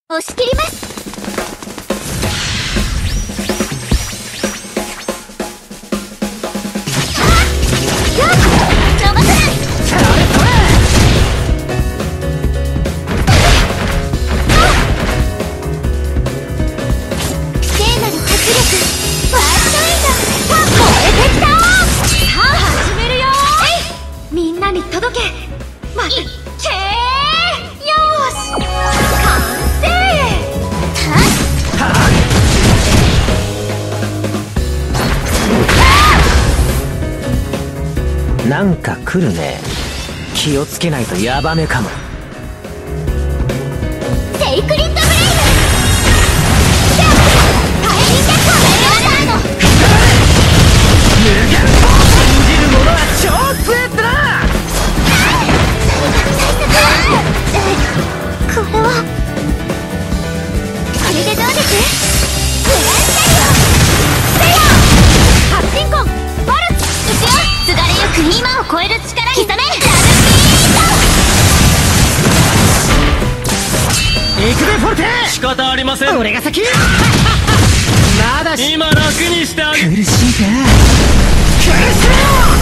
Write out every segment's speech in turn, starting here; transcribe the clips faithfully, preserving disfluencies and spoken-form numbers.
押し切ります。 なんか来るね。気をつけないとヤバめかも。 セイクリッドブレイブ、タイミングカメラの無限信じる者は超強いってな。 これはこれでどうです？グランシャイオステア発進コンボルツうちよ、すがれゆく今を超える力に染めラブピーエクベフォルテ。 仕方ありません。 俺が先まだし今楽にしてあげ苦しいか。苦しめろ。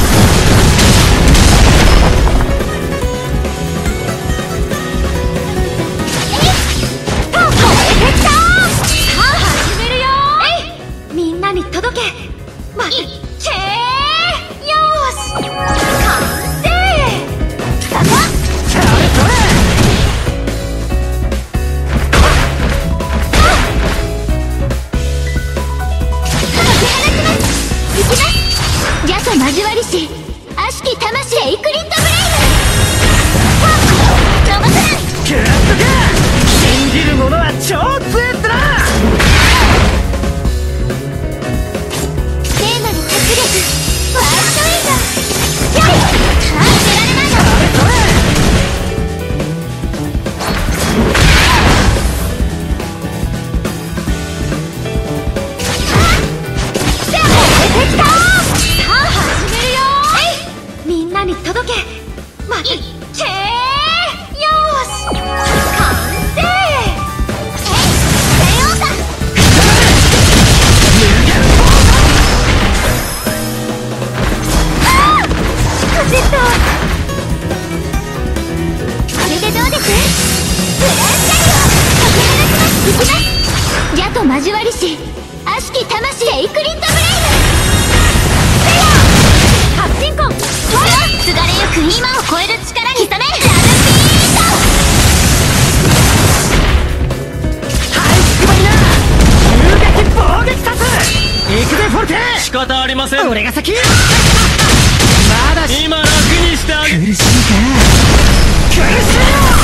交わりし悪しき魂セイクリッドブレイブ、逃さない。 クラッドか。信じる者は超強いってな。 聖なる迫力ワールドウィンド、やい感じられないの。届けまけよーし完成。えいようか。カセットこれでどうです？グランシャイオ解き放ちます。いきます。矢と交わりし悪しき魂セイクリッドブレイブ、発進コンすがれゆく今を超える力に染めラブピート。 はいつくばりな。遊撃防撃殺エクベフォルテ。 仕方ありません。 俺が先まだし今楽にしてあげ苦しいか。苦しいよ。